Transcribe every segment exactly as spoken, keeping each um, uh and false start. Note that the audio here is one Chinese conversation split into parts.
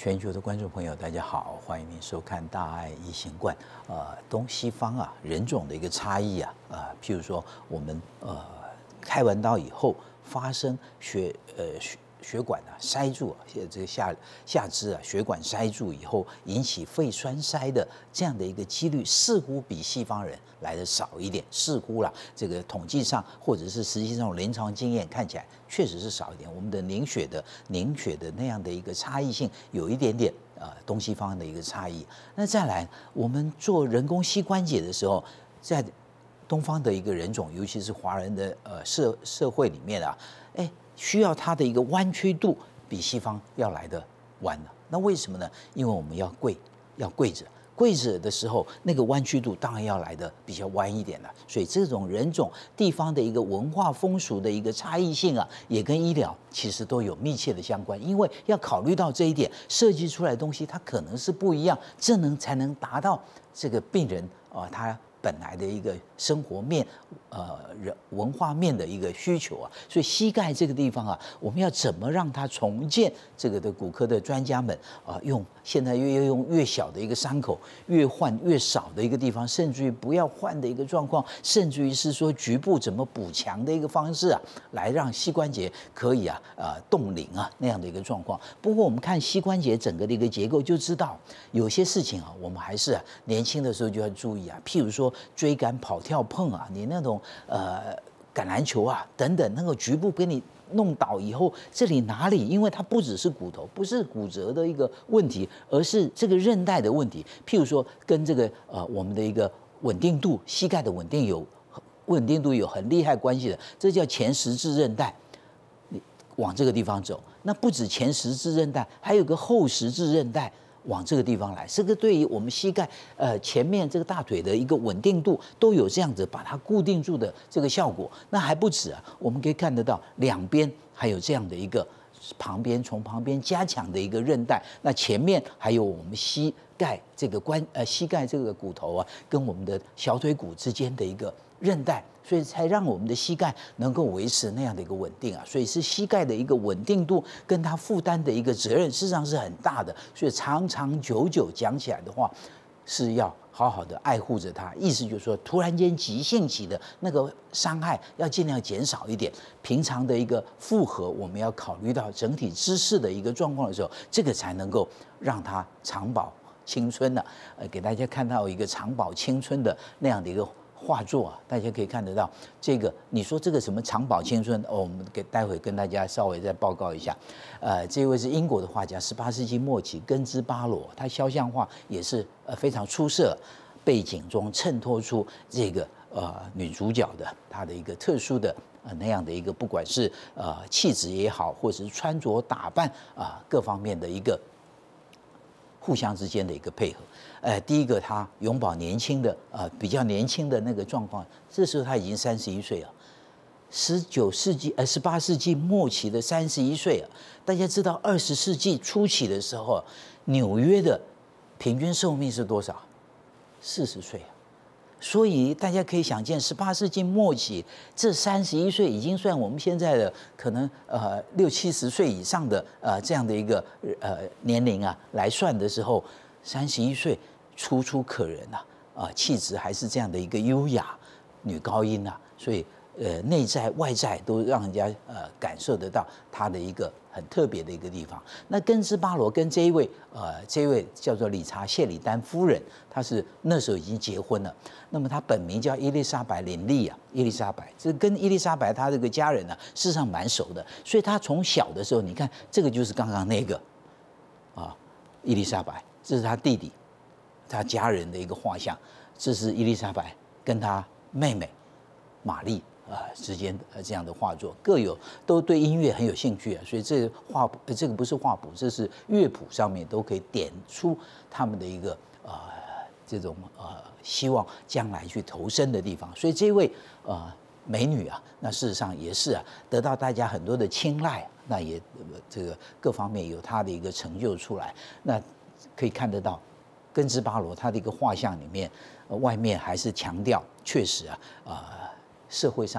全球的观众朋友，大家好，欢迎您收看《大爱一行观》。呃，东西方啊，人种的一个差异啊，呃，譬如说我们呃开完刀以后发生血呃血血管啊塞住啊，这个下下肢啊血管塞住以后引起肺栓塞的这样的一个几率，似乎比西方人来的少一点，似乎啦，这个统计上或者是实际上临床经验看起来确实是少一点。我们的凝血的凝血的那样的一个差异性有一点点呃东西方的一个差异。那再来，我们做人工膝关节的时候，在东方的一个人种，尤其是华人的呃社社会里面啊，哎，需要它的一个弯曲度比西方要来的弯了。那为什么呢？因为我们要跪，要跪着。跪着的时候，那个弯曲度当然要来的比较弯一点了。所以这种人种地方的一个文化风俗的一个差异性啊，也跟医疗其实都有密切的相关。因为要考虑到这一点，设计出来的东西它可能是不一样，这能才能达到这个病人啊、呃、他本来的一个生活面，呃，人文化面的一个需求啊，所以膝盖这个地方啊，我们要怎么让它重建？这个的骨科的专家们啊，用现在越用越小的一个伤口，越换越少的一个地方，甚至于不要换的一个状况，甚至于是说局部怎么补强的一个方式啊，来让膝关节可以啊，呃，动灵啊那样的一个状况。不过我们看膝关节整个的一个结构就知道，有些事情啊，我们还是、啊、年轻的时候就要注意啊，譬如说追赶、跑跳、碰啊，你那种呃橄榄球啊等等，那个局部给你弄倒以后，这里哪里？因为它不只是骨头，不是骨折的一个问题，而是这个韧带的问题。譬如说，跟这个呃我们的一个稳定度，膝盖的稳定有稳定度有很厉害关系的，这叫前十字韧带。你往这个地方走，那不止前十字韧带，还有个后十字韧带。往这个地方来，这个对于我们膝盖呃前面这个大腿的一个稳定度都有这样子把它固定住的这个效果。那还不止啊，我们可以看得到两边还有这样的一个旁边从旁边加强的一个韧带，那前面还有我们膝盖这个关呃膝盖这个骨头啊，跟我们的小腿骨之间的一个韧带。所以才让我们的膝盖能够维持那样的一个稳定啊，所以是膝盖的一个稳定度跟它负担的一个责任，事实上是很大的。所以长长久久讲起来的话，是要好好的爱护着它。意思就是说，突然间急性期的那个伤害要尽量减少一点。平常的一个负荷，我们要考虑到整体姿势的一个状况的时候，这个才能够让它长保青春的、啊。呃，给大家看到一个长保青春的那样的一个画作啊，大家可以看得到这个。你说这个什么长保青春哦，我们给待会跟大家稍微再报告一下。呃，这位是英国的画家，十八世纪末期根兹巴罗，他肖像画也是呃非常出色，背景中衬托出这个呃女主角的她的一个特殊的呃那样的一个，不管是呃气质也好，或者是穿着打扮啊、呃、各方面的一个互相之间的一个配合。呃，第一个他永葆年轻的呃比较年轻的那个状况，这时候他已经三十一岁了。十九世纪呃十八世纪末期的三十一岁啊，大家知道二十世纪初期的时候，纽约的平均寿命是多少？四十岁啊。所以大家可以想见，十八世纪末期这三十一岁已经算我们现在的可能呃六七十岁以上的呃这样的一个呃年龄啊来算的时候，三十一岁楚楚可人啊，啊、呃、气质还是这样的一个优雅女高音啊，所以呃内在外在都让人家呃感受得到她的一个很特别的一个地方。那根兹巴罗跟这一位呃这一位叫做理查谢里丹夫人，她是那时候已经结婚了。那么她本名叫伊丽莎白林莉啊，伊丽莎白，这跟伊丽莎白她这个家人呢、啊，事实上蛮熟的。所以她从小的时候，你看这个就是刚刚那个啊，伊丽莎白，这是她弟弟，她家人的一个画像。这是伊丽莎白跟她妹妹玛丽啊之间的这样的画作，各有都对音乐很有兴趣啊，所以这个画谱，这个不是画谱，这是乐谱上面都可以点出他们的一个呃这种呃希望将来去投身的地方。所以这位呃美女啊，那事实上也是啊得到大家很多的青睐，那也这个各方面有她的一个成就出来。那可以看得到根兹巴罗他的一个画像里面，呃、外面还是强调确实啊，呃，社会上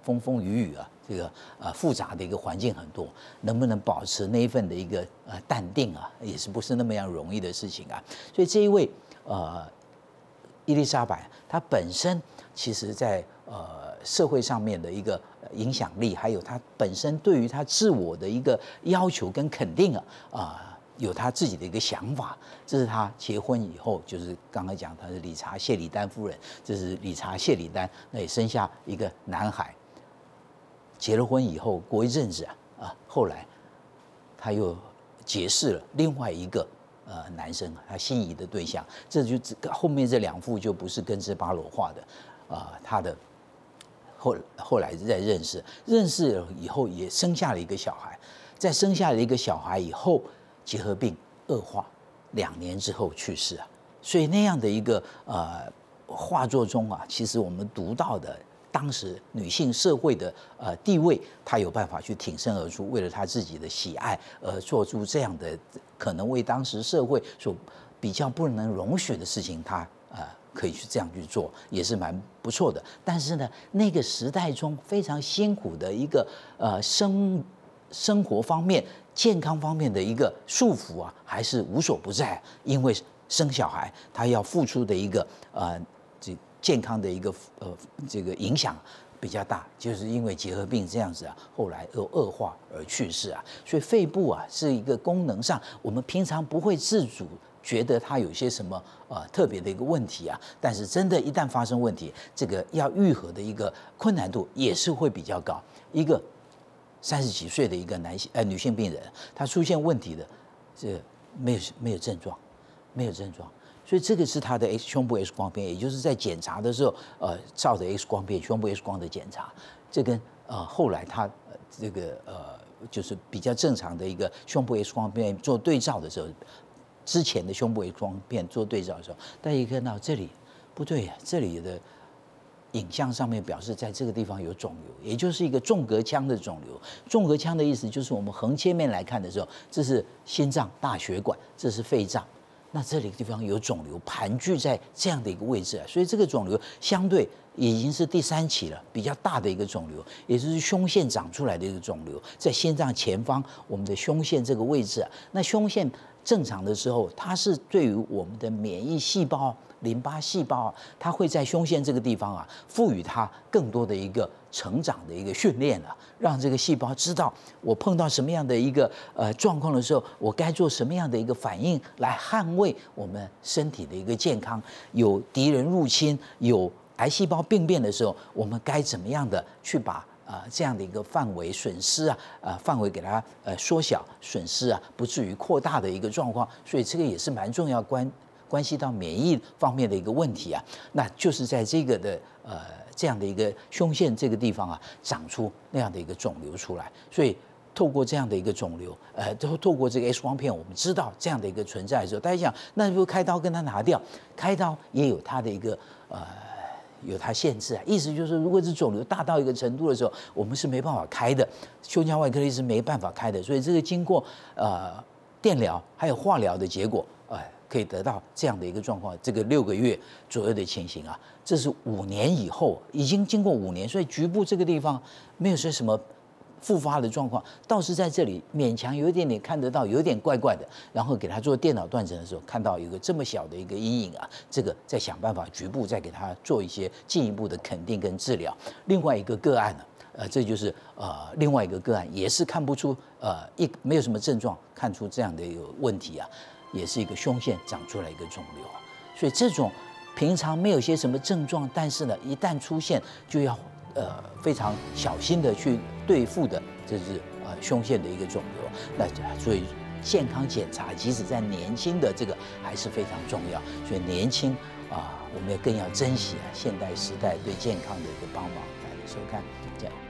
风风雨雨啊，这个呃复杂的一个环境很多，能不能保持那一份的一个呃淡定啊，也是不是那么样容易的事情啊。所以这一位呃伊丽莎白，她本身其实在呃社会上面的一个影响力，还有她本身对于她自我的一个要求跟肯定啊啊。呃有他自己的一个想法，这是他结婚以后，就是刚才讲他是理查谢里丹夫人，这是理查谢里丹，那也生下一个男孩。结了婚以后，过一阵子啊啊，后来他又结识了另外一个呃男生，他心仪的对象，这就后面这两幅就不是根兹巴罗画的啊、呃，他的后后来再认识，认识了以后也生下了一个小孩，在生下了一个小孩以后。结核病恶化，两年之后去世啊。所以那样的一个呃画作中啊，其实我们读到的当时女性社会的呃地位，她有办法去挺身而出，为了她自己的喜爱而做出这样的可能为当时社会所比较不能容许的事情，她呃可以去这样去做，也是蛮不错的。但是呢，那个时代中非常辛苦的一个呃生生活方面。健康方面的一个束缚啊，还是无所不在。因为生小孩，他要付出的一个呃这健康的一个呃这个影响比较大，就是因为结核病这样子啊，后来又恶化而去世啊。所以肺部啊是一个功能上，我们平常不会自主觉得它有些什么呃特别的一个问题啊，但是真的，一旦发生问题，这个要愈合的一个困难度也是会比较高。一个三十几岁的一个男性呃女性病人，她出现问题的，这没有没有症状，没有症状，所以这个是她的 X 胸部 X 光片，也就是在检查的时候，呃，照着 X 光片胸部 X 光的检查，这跟呃后来她这个呃就是比较正常的一个胸部 X 光片做对照的时候，之前的胸部 X 光片做对照的时候，大家看到这里不对呀、啊，这里的。影像上面表示，在这个地方有肿瘤，也就是一个纵隔腔的肿瘤。纵隔腔的意思就是我们横切面来看的时候，这是心脏大血管，这是肺脏，那这里地方有肿瘤盘踞在这样的一个位置啊，所以这个肿瘤相对已经是第三期了，比较大的一个肿瘤，也就是胸腺长出来的一个肿瘤，在心脏前方我们的胸腺这个位置啊。那胸腺正常的时候，它是对于我们的免疫细胞。淋巴细胞啊，它会在胸腺这个地方啊，赋予它更多的一个成长的一个训练啊，让这个细胞知道我碰到什么样的一个呃状况的时候，我该做什么样的一个反应来捍卫我们身体的一个健康。有敌人入侵，有癌细胞病变的时候，我们该怎么样的去把啊、呃、这样的一个范围损失啊，呃范围给它呃缩小，损失啊不至于扩大的一个状况。所以这个也是蛮重要关。关系到免疫方面的一个问题啊，那就是在这个的呃这样的一个胸腺这个地方啊，长出那样的一个肿瘤出来。所以透过这样的一个肿瘤，呃，透透过这个 X 光片，我们知道这样的一个存在的时候，大家想，那不开刀跟它拿掉？开刀也有它的一个呃有它限制啊。意思就是，如果是肿瘤大到一个程度的时候，我们是没办法开的，胸腔外科医师没办法开的。所以这个经过呃电疗还有化疗的结果，呃。可以得到这样的一个状况，这个六个月左右的情形啊，这是五年以后，已经经过五年，所以局部这个地方没有说什么复发的状况，倒是在这里勉强有一点点看得到，有点怪怪的。然后给他做电脑断层的时候，看到有一个这么小的一个阴影啊，这个再想办法局部再给他做一些进一步的肯定跟治疗。另外一个个案呢、啊，呃，这就是呃另外一个个案，也是看不出呃一没有什么症状，看出这样的一个问题啊。也是一个胸腺长出来一个肿瘤，所以这种平常没有些什么症状，但是呢，一旦出现就要呃非常小心的去对付的，这是呃胸腺的一个肿瘤。那所以健康检查，即使在年轻的这个还是非常重要。所以年轻啊，我们更要珍惜啊现代时代对健康的一个帮忙。大家收看，这样。